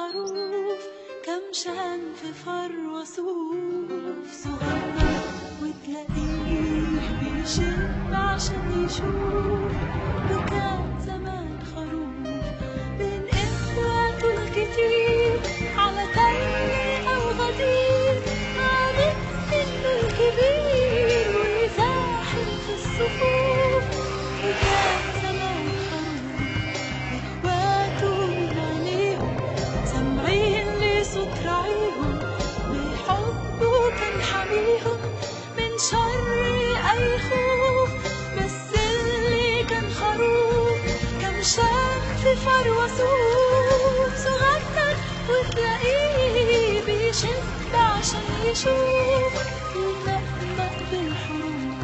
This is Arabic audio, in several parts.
خروف كم شان في فروة صوف صغير وتلاقيه بيشب عشان يشوف. وكان زمان خروف بين إخواته الكتير على تل أو غدير عارف إنه الكبير ويزاحم في الصفوف. وكان زمان خروف إخواته من عينيهم سامعين لصوت راعيهم بحبه كان حاميهم من شر أي خوف. بس اللي كان خروف كم شاف في فروة صوف صغير وتلاقيه بيشب عشان يشوف ويمقمق بالحروف.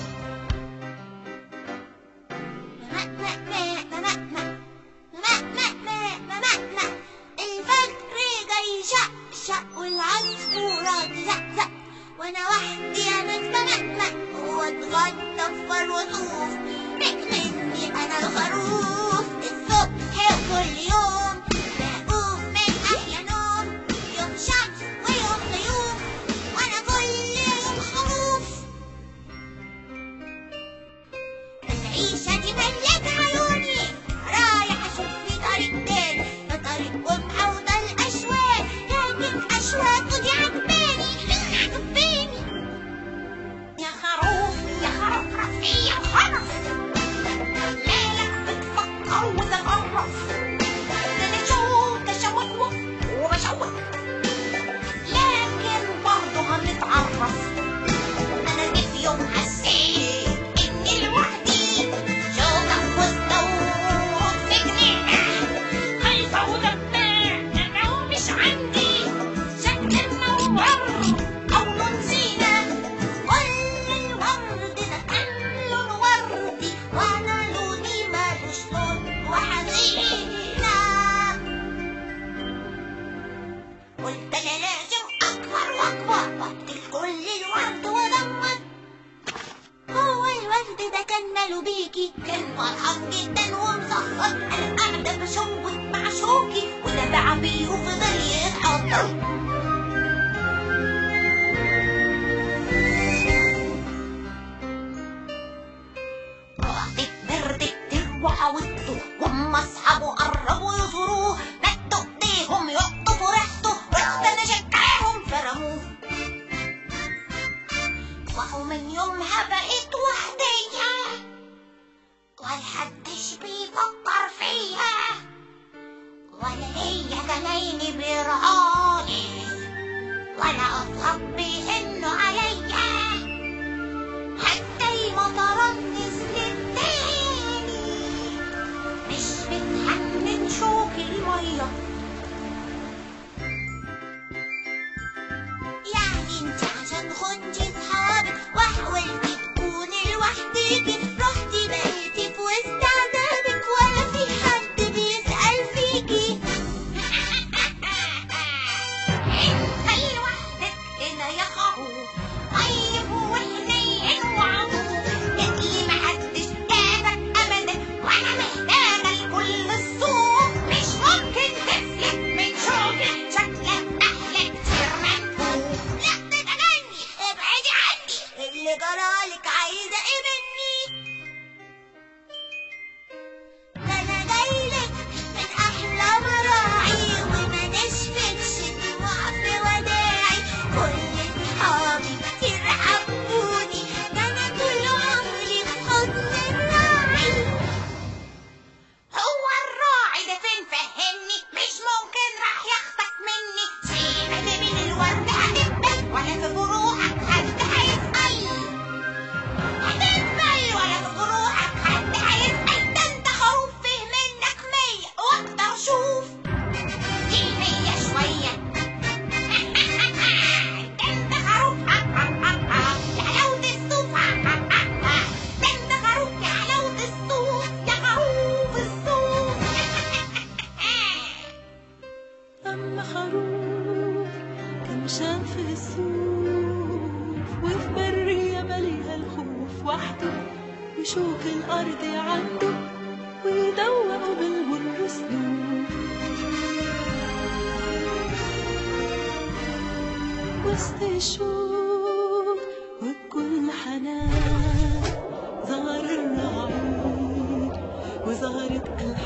الفجر جاي شق والعصفورة تزقزق وانا وحدي انا اتمقمق واتغطى بفروة صوف. مني انا الخروف الصبح وكل يوم بقوم من احلى نوم. يوم شمس ويوم غيوم وانا كل يوم خروف. العيشة دي مليانة عيوني رايح اشوف في طريق تاني طريق ومحوطة الاشواك لكن اشواكه دي عجباني يا خروف يا خروف رفيع خرف مالك بتفكر وتغرف. انا شوك اشوك وبشوك لكن برضه هنتعرف. انا جيت يوم حسيت اني لوحدي شوكة وصوت في جنينة خايفة ودبانة انا ومش عندي شكل منور او لون زينة. كل الورد ده كان لون وردي وانا لوني مالوش لون وحزينة. قلت انا لازم اكبر واكبر وابدل كل الورد وادمر. هو الورد ده كان ماله بيكي كان فرحان جدا ومسخر. انا قاعدة بشوك مع شوكي وده بعبيه وفضل يتحضر. رحت كبرت كتير وحاولته واما اصحابه قربوا يزوروه مدوا ايديهم يقطفوا ريحته رحت انا شجعهم فرموه. وهو من يومها بقيت وحدية ومحدش بيفكر فيا ولا ليا جنايني بيرعاني ولا اصحاب بيهنوا عليا. حتى المطرات نزلت تاني مش بتحنن شوك المية. يعني انت عشان خنتي صحابك وحاولتي تكوني لوحديكي رحتي بقيتي في وسط عذابك ولا في حد بيسأل فيكي. انت لوحدك هنا يا خروف طيب وحنين وعطوف. انتي محدش جابك ابدا وانا محتاجة لكل الصوف. مش ممكن تفلت من شوكك شكلك احلى كتير منفوخ. لا تتجني ابعدي عني اللي جرالك عايزة ايه مني. ده انا جايلك من احلى مراعي وما نشفتش دموع في وداعي. كل اصحابي كتير حبوني ده انا طول عمري في حضن الراعي. هو الراعي ده فين فهمني مش ممكن راح ياخدك مني. سيبك من الورد هتبقى ولا في جروحك حد هيسأل. هتبقى ولا في جروحك حد هيسأل. ده انت خروف فيه منك 100 واكتر. شوف دي 100 شوية. ده انت خروف يا حلاوة الصوف. ده انت خروف يا حلاوة الصوف يا خروف الصوف. أما خروف كم شاف في الصوف وفي برية مليها الخوف وحده وشوك الأرض عنده ويدوقوا بالمر سلوف. وسط الشوق وبكل حنان ظهر الرعيل وظهرت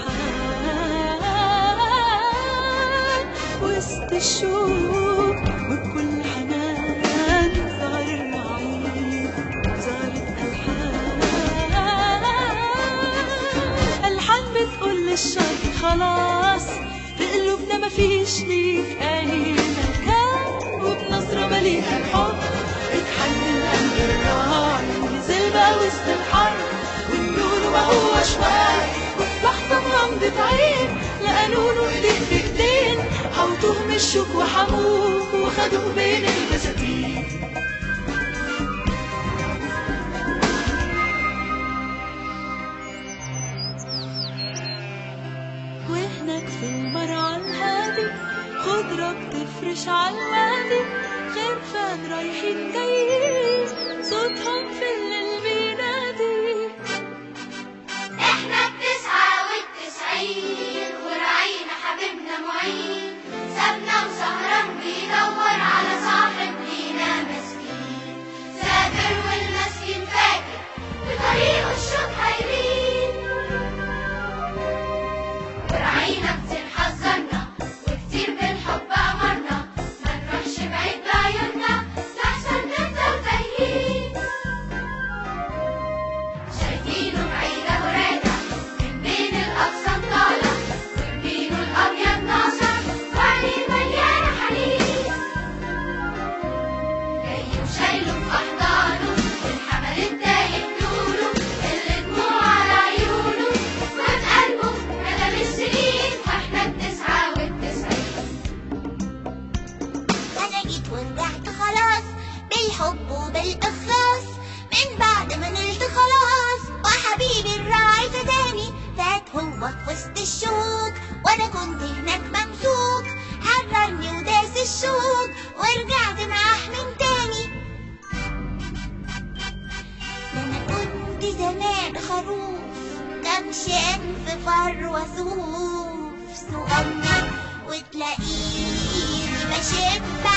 ألحان. وسط الشوق وبكل حنان ظهر الرعيل وظهرت ألحان. ألحان بتقول للشر خلاص في قلوبنا مفيش ليك أي مكان، وبنظرة مليئة الحب اتحنن قلب الراعي ونزل بقى وسط الحرب والنور ما هوش واعي. وفي لحظة بغمضة عين لقالوا له ايدين في ايدين حوطوه من الشوك وحموه وخدوه بين البساتين. وهناك في المرعى الهادي خضرة بتفرش عالوادي، خرفان رايحين جايين صوتهم في الليل بينادي. احنا التسعة والتسعين وراعينا حبيبنا معين، سابنا وسهران بيدور على صاحب لينا مسكين. سافر والمسكين فاكر بطريقه الشوك هيبين، وراعينا كتير حذرنا وكتير بالحب أمرنا ما نروحش بعيد بعيوننا لحسن نفضل تايهين. شايفينه بعيد أهو راجع من بين الأغصان طالع، ويمينه الأبيض ناصع وعينيه مليانة حنين. جاي وشايله في أحضانه والحمل الدايب طوله اللي دموع على عيونه، وفي قلبه ندم السنين واحنا التسعة والتسعين. أنا جيت ورجعت خلاص بالحب وبالإخلاص من بعد ما نلت خلاص، وحبيبي الراعي فداني فات هو في وسط الشوك وأنا كنت هناك ممسوك، حررني وداس الشوك ورجعت معاه من تاني. ده أنا كنت زمان خروف كمشي أنف فروة صوف صغنن، وتلاقيني بشب